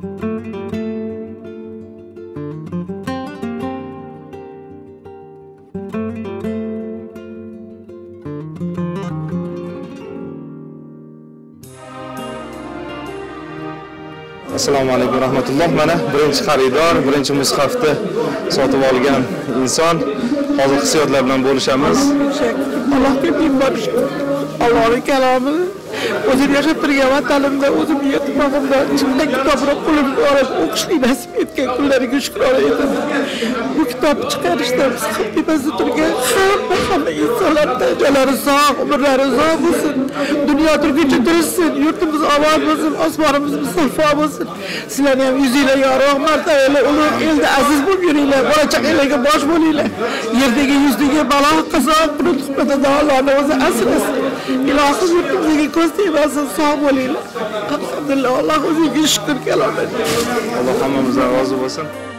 Assalomu alaykum rahmatulloh. Mana birinchi xaridor, birinchi mushafni sotib olgan inson. Hozir hissiyotlar bilan bo'lishamiz. Allohga bin bor Allohning kalomi o'zim yashab turgan vatanimda, o'zim yetmag'imda chiqqan kitobni qo'limga olib o'qishni nasib etgan kunlariga shukr olayman. Bu kitobni chiqarishda biz xatibasida turgan hamma insonlarga jonlari sog', umrlari uzoq bo'lsin. Dunyo turguncha tursin, yurtimiz omon bo'lsin, osmonimiz musaffo bo'lsin. Sizlarni ham yuzinglar yorug', martabali, ulug' elda aziz bo'lib yuringlar, bola chaqanglarga bosh bo'linglar. Yerdagi yuzdagi balo, qazo, qurut-tuhmatdan Allohning o'zi asrasin. Ilohim yurtimizga ko'z tegmasin, sog' bo'linglar. Alhamdulillah, Alloh o'ziga shukr kalomat. Alloh hammamizdan rozi bo'lsin.